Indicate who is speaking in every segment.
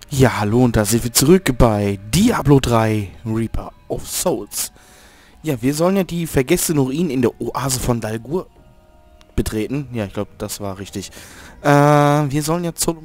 Speaker 1: Ja, hallo und da sind wir zurück bei Diablo 3 Reaper of Souls. Ja, wir sollen ja die vergessenen Ruinen in der Oase von Dalgur betreten. Ja, ich glaube, das war richtig. Wir sollen ja zum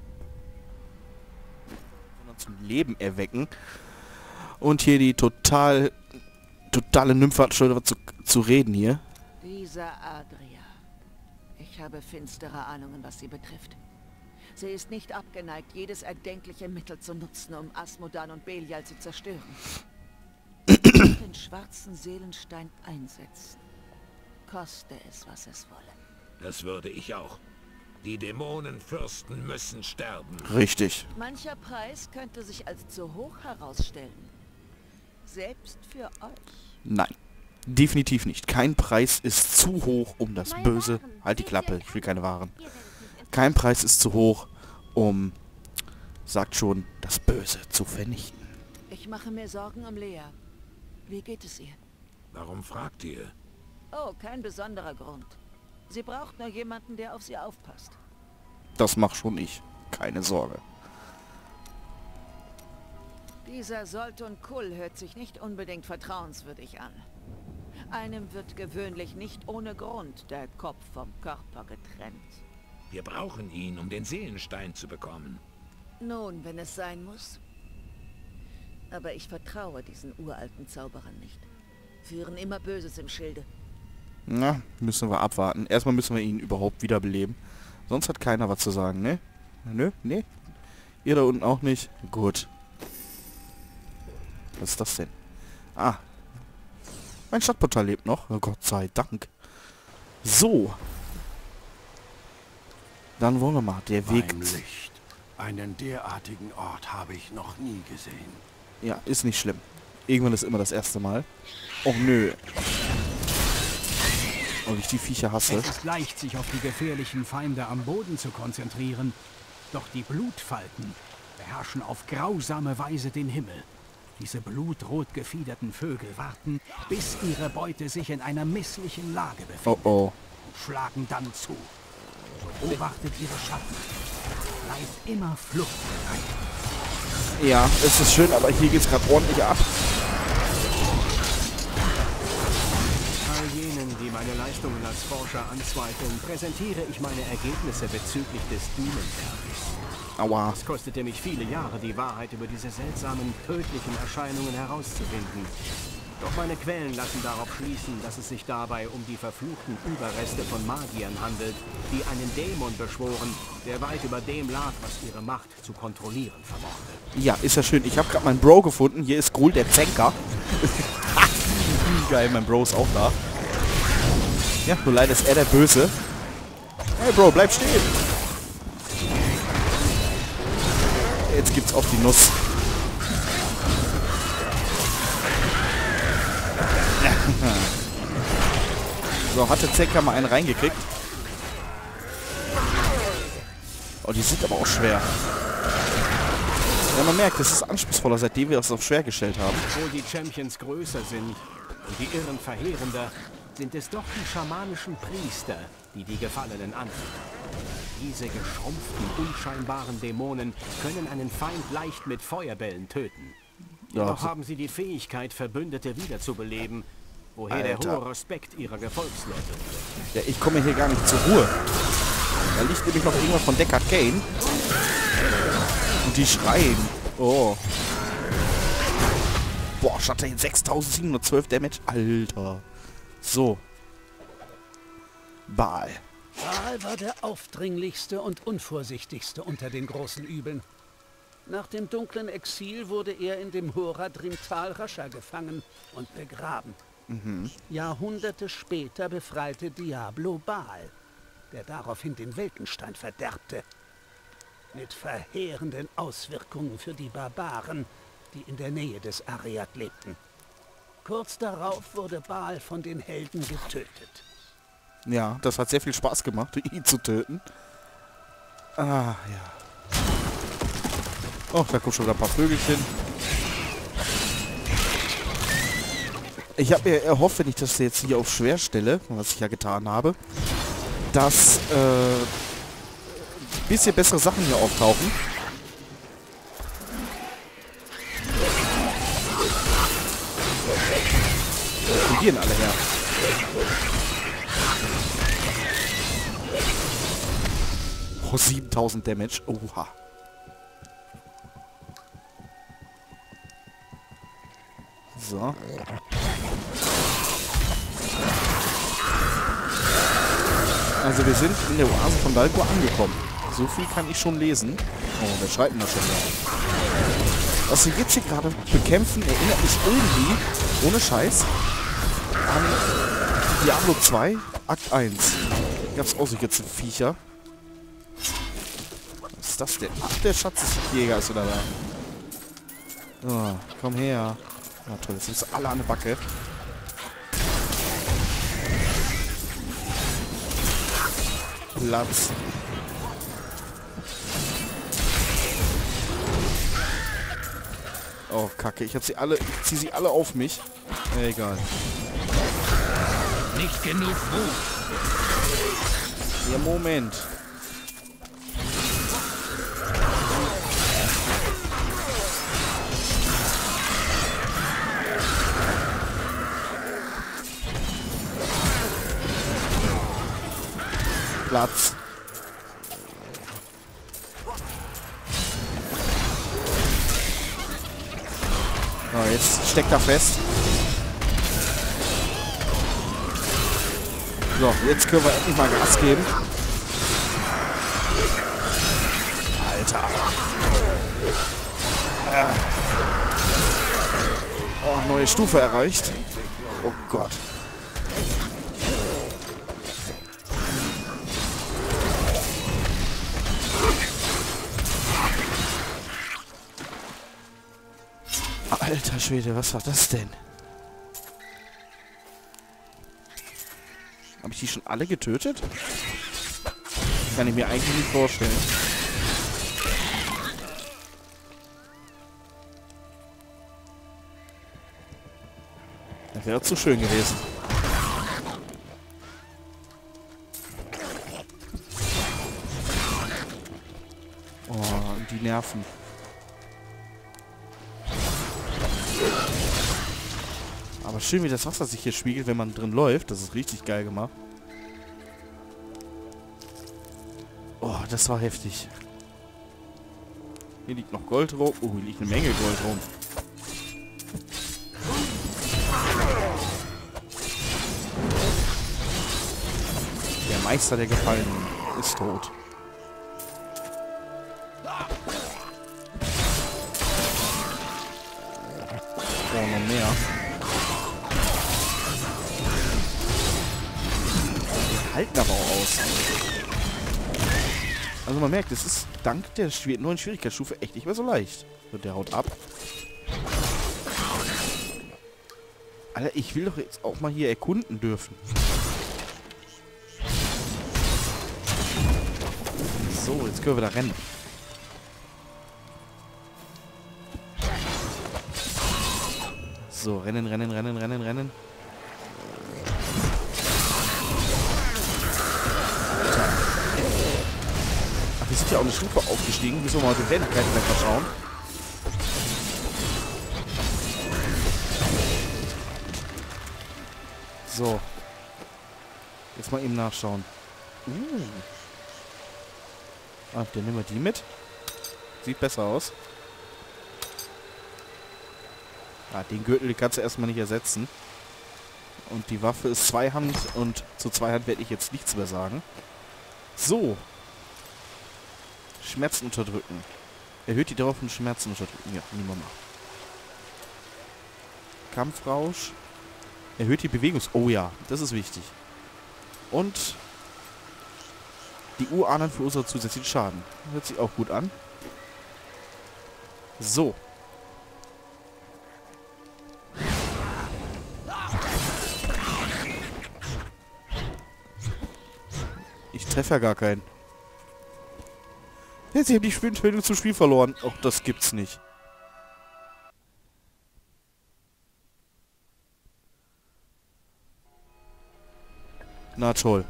Speaker 1: Leben erwecken. Und hier die totale Nymphe hat schon was zu reden hier.
Speaker 2: Dieser Adria. Ich habe finstere Ahnungen, was sie betrifft. Sie ist nicht abgeneigt, jedes erdenkliche Mittel zu nutzen, um Asmodan und Belial zu zerstören. Den schwarzen Seelenstein einsetzen. Koste es, was es wolle.
Speaker 3: Das würde ich auch. Die Dämonenfürsten müssen sterben.
Speaker 1: Richtig.
Speaker 2: Mancher Preis könnte sich als zu hoch herausstellen. Selbst für euch.
Speaker 1: Nein. Definitiv nicht. Kein Preis ist zu hoch, um das Böse... Halt die Klappe, ich will keine Waren. Kein Preis ist zu hoch, um, sagt schon, das Böse zu vernichten.
Speaker 2: Ich mache mir Sorgen um Lea. Wie geht es ihr?
Speaker 3: Warum fragt ihr?
Speaker 2: Oh, kein besonderer Grund. Sie braucht nur jemanden, der auf sie aufpasst.
Speaker 1: Das mach schon ich. Keine Sorge.
Speaker 2: Dieser Soltun Kull hört sich nicht unbedingt vertrauenswürdig an. Einem wird gewöhnlich nicht ohne Grund der Kopf vom Körper getrennt.
Speaker 3: Wir brauchen ihn, um den Seelenstein zu bekommen.
Speaker 2: Nun, wenn es sein muss. Aber ich vertraue diesen uralten Zauberern nicht. Führen immer Böses im Schilde.
Speaker 1: Na, müssen wir abwarten. Erstmal müssen wir ihn überhaupt wiederbeleben. Sonst hat keiner was zu sagen, ne? Nö? Ne? Ihr da unten auch nicht? Gut. Was ist das denn? Ah. Mein Stadtportal lebt noch. Oh Gott sei Dank. So. Dann wollen wir mal. Der Weg...
Speaker 4: Beim Licht. Einen derartigen Ort habe ich noch nie gesehen.
Speaker 1: Ja, ist nicht schlimm. Irgendwann ist immer das erste Mal. Och nö. Und ich die Viecher hasse.
Speaker 5: Es ist leicht, sich auf die gefährlichen Feinde am Boden zu konzentrieren. Doch die Blutfalken beherrschen auf grausame Weise den Himmel. Diese blutrot gefiederten Vögel warten, bis ihre Beute sich in einer misslichen Lage befindet.
Speaker 1: Oh oh.
Speaker 5: Und schlagen dann zu. Beobachtet ihre Schatten. Bleibt immer fluchtbereit.
Speaker 1: Ja, es ist schön, aber hier geht's gerade ordentlich ab.
Speaker 5: All jenen, die meine Leistungen als Forscher anzweifeln, präsentiere ich meine Ergebnisse bezüglich des Dünenberges.
Speaker 1: Aua.
Speaker 5: Es kostete mich viele Jahre, die Wahrheit über diese seltsamen, tödlichen Erscheinungen herauszufinden. Doch meine Quellen lassen darauf schließen, dass es sich dabei um die verfluchten Überreste von Magiern handelt, die einen Dämon beschworen, der weit über dem lag, was ihre Macht zu kontrollieren vermochte.
Speaker 1: Ja, ist ja schön. Ich habe gerade meinen Bro gefunden. Hier ist Gruul, der Zänker. Geil, mein Bro ist auch da. Ja, nur leider ist er der Böse. Hey Bro, bleib stehen. Jetzt gibt's auf die Nuss. So, hat der Zänker mal einen reingekriegt. Oh, die sind aber auch schwer. Ja, man merkt, es ist anspruchsvoller, seitdem wir das auf schwer gestellt haben.
Speaker 5: Obwohl die Champions größer sind und die Irren verheerender, sind es doch die schamanischen Priester, die die Gefallenen anführen. Diese geschrumpften, unscheinbaren Dämonen können einen Feind leicht mit Feuerbällen töten.
Speaker 1: Ja,
Speaker 5: Doch
Speaker 1: so.
Speaker 5: haben sie die Fähigkeit, Verbündete wiederzubeleben, woher
Speaker 1: Alter.
Speaker 5: der hohe Respekt ihrer Gefolgsleute rührt.
Speaker 1: Ja, ich komme hier gar nicht zur Ruhe. Da liegt nämlich noch irgendwas von Deckard Cain. Und die schreien. Oh. Boah, Schatten 6712 Damage. Alter. So. Baal.
Speaker 6: Baal war der aufdringlichste und unvorsichtigste unter den großen Übeln. Nach dem dunklen Exil wurde er in dem Horadrim-Tal Rascha gefangen und begraben. Jahrhunderte später befreite Diablo Baal, der daraufhin den Weltenstein verderbte. Mit verheerenden Auswirkungen für die Barbaren, die in der Nähe des Ariad lebten. Kurz darauf wurde Baal von den Helden getötet.
Speaker 1: Ja, das hat sehr viel Spaß gemacht, ihn zu töten. Ah, ja. Oh, da kommen schon wieder ein paar Vögelchen. Ich habe mir erhofft, wenn ich das jetzt hier auf schwer stelle, was ich ja getan habe, dass ein bisschen bessere Sachen hier auftauchen. explodieren alle her. Oh, 7000 Damage. Oha. So. Also wir sind in der Oase von Dalgur angekommen. So viel kann ich schon lesen. Oh, wer schreibt denn das schon da? Was wir jetzt hier gerade bekämpfen, erinnert mich irgendwie, ohne Scheiß, an Diablo 2, Akt 1. Da gab es auch so jetzt Viecher. Was ist das denn? Ach, der Schatzjäger ist wieder da. Oh, komm her. Na toll, jetzt sind sie alle an der Backe. Platz. Oh, Kacke. Ich ziehe sie alle auf mich. Egal.
Speaker 3: Nicht genug Mut.
Speaker 1: Ja, Moment. Platz. Oh, jetzt steckt er fest. So, jetzt können wir endlich mal Gas geben. Alter. Oh, neue Stufe erreicht. Oh Gott. Alter Schwede, was war das denn? Habe ich die schon alle getötet? Kann ich mir eigentlich nicht vorstellen. Das wäre zu schön gewesen. Oh, die Nerven. Aber schön, wie das Wasser sich hier spiegelt, wenn man drin läuft. Das ist richtig geil gemacht. Oh, das war heftig. Hier liegt noch Gold rum. Oh, hier liegt eine Menge Gold rum. Der Meister der Gefallenen ist tot. Oh, noch mehr. Halten aber auch aus. Also man merkt, es ist dank der neuen Schwierigkeitsstufe echt nicht mehr so leicht. Und der haut ab. Alter, ich will doch jetzt auch mal hier erkunden dürfen. So, jetzt können wir da rennen. So, rennen, rennen, rennen, rennen, rennen. Wir sind ja auch eine Stufe aufgestiegen. Müssen wir mal die Helligkeiten gleich mal schauen. So. Jetzt mal eben nachschauen. Ah, dann nehmen wir die mit. Sieht besser aus. Ah, den Gürtel kannst du erstmal nicht ersetzen. Und die Waffe ist Zweihand und zu Zweihand werde ich jetzt nichts mehr sagen. So. Schmerzen unterdrücken. Erhöht die dauernden Schmerzen unterdrücken. Ja, nehmen wir mal. Kampfrausch. Erhöht die Bewegungs... Oh ja, das ist wichtig. Und die Urahnen verursachen zusätzlichen Schaden. Hört sich auch gut an. So. Ich treffe ja gar keinen. Jetzt habe ich die Verbindung zum Spiel verloren. Och, das gibt's nicht. Na toll.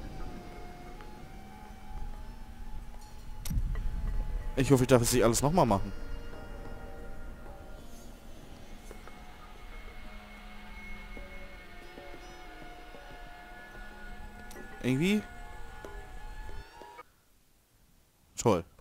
Speaker 1: Ich hoffe, ich darf es nicht alles nochmal machen. Irgendwie. Toll.